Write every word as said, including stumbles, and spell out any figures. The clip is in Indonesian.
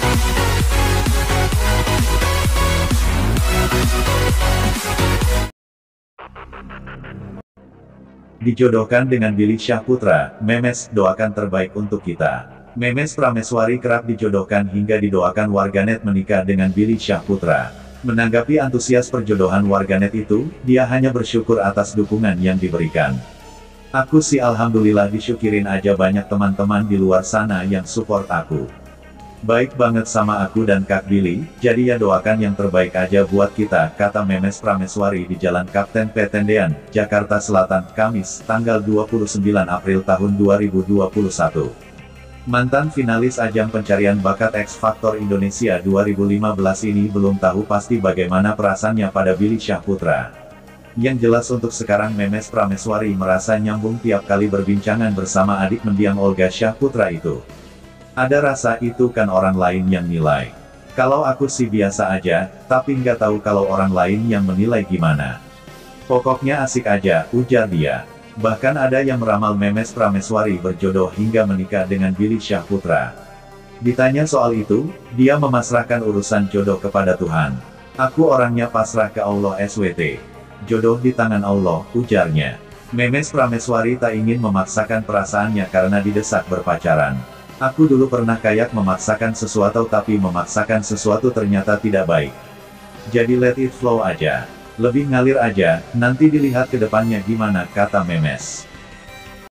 Dijodohkan dengan Billy Syahputra, Memes, doakan terbaik untuk kita. Memes Prameswari kerap dijodohkan hingga didoakan warganet menikah dengan Billy Syahputra. Menanggapi antusias perjodohan warganet itu, dia hanya bersyukur atas dukungan yang diberikan. Aku sih alhamdulillah disyukirin aja, banyak teman-teman di luar sana yang support aku. Baik banget sama aku dan Kak Billy, jadi ya doakan yang terbaik aja buat kita, kata Memes Prameswari di Jalan Kapten Petendean, Jakarta Selatan, Kamis, tanggal dua puluh sembilan April tahun dua ribu dua puluh satu. Mantan finalis ajang pencarian bakat X Factor Indonesia dua ribu lima belas ini belum tahu pasti bagaimana perasaannya pada Billy Syahputra. Yang jelas untuk sekarang Memes Prameswari merasa nyambung tiap kali berbincangan bersama adik mendiang Olga Syahputra itu. Ada rasa itu kan orang lain yang nilai. Kalau aku sih biasa aja, tapi nggak tahu kalau orang lain yang menilai gimana. Pokoknya asik aja, ujar dia. Bahkan ada yang meramal Memes Prameswari berjodoh hingga menikah dengan Billy Syahputra. Ditanya soal itu, dia memasrahkan urusan jodoh kepada Tuhan. Aku orangnya pasrah ke Allah S W T. Jodoh di tangan Allah, ujarnya. Memes Prameswari tak ingin memaksakan perasaannya karena didesak berpacaran. Aku dulu pernah kayak memaksakan sesuatu tapi memaksakan sesuatu ternyata tidak baik. Jadi let it flow aja. Lebih ngalir aja, nanti dilihat ke depannya gimana, kata Memes.